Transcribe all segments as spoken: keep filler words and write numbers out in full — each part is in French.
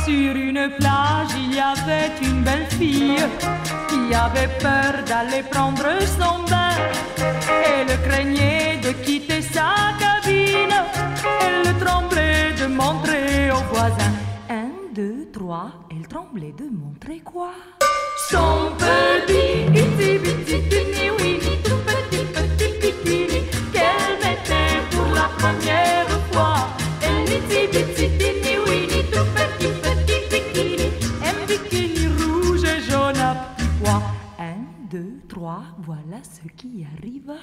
Sur une plage, il y avait une belle fille qui avait peur d'aller prendre son bain. Elle craignait de quitter sa cabine. Elle tremblait de montrer aux voisins. Un, deux, trois, elle tremblait de montrer quoi? Son petit itsy bitsy teeny weeny, tout petit petit bikini qu'elle mettait pour la première fois. Un itsy bitsy teeny weeny, tout petit petit bikini, un bikini rouge et jaune à petits pois. Un, deux, trois, voilà ce qui arriva.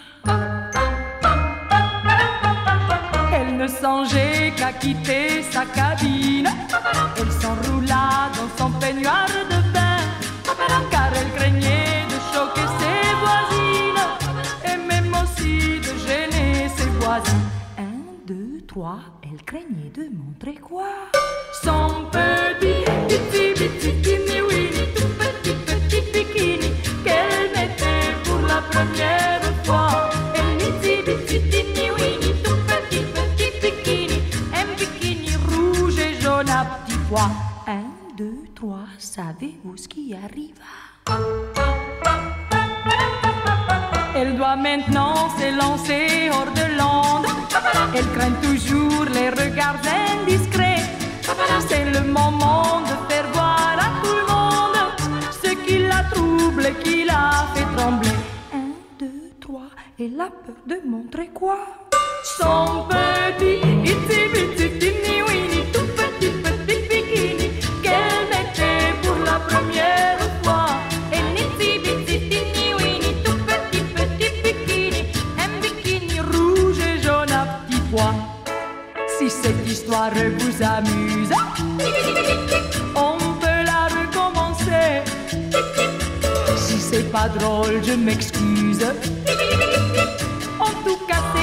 Elle ne songeait qu'à quitter sa cabine. Elle s'enroula dans son peignoir de bain, car elle craignait de choquer ses voisines et même aussi de gêner ses voisins. Un, deux, trois, elle craignait de montrer quoi? Son petit itsy bitsy teeny weeny, tout petit petit bikini qu'elle mettait pour la première fois. Un itsy bitsy teeny weeny, tout petit petit bikini, un bikini rouge et jaune à petits pois. Un, deux, trois, savez-vous ce qui arriva? Elle doit maintenant s'élancer hors de l'onde. Elle craint toujours les regards indiscrets. C'est le moment de faire voir à tout le monde ce qui la trouble et qui la fait trembler. Un, deux, trois, elle a peur de montrer quoi? Son petit itsy bitsy teeny weeny, tout petit petit bikini qu'elle mettait pour la première fois. Un itsy bitsy teeny weeny, tout petit petit bikini, un bikini rouge et jaune à petits pois. Si cette histoire vous amuse, on peut la recommencer. Si c'est pas drôle, je m'excuse. En tout cas, c'est